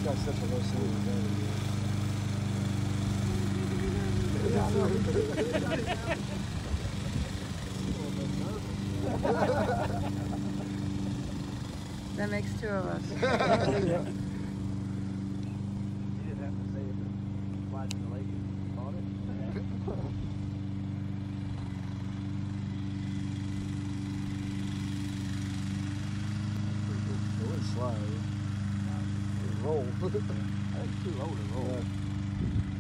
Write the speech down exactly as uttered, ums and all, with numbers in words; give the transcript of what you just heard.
got such a low ceiling. That makes two of us. You didn't have to say if it flies in the lake and caught it. It wouldn't slide. It would roll. I think it's too low to roll. Yeah.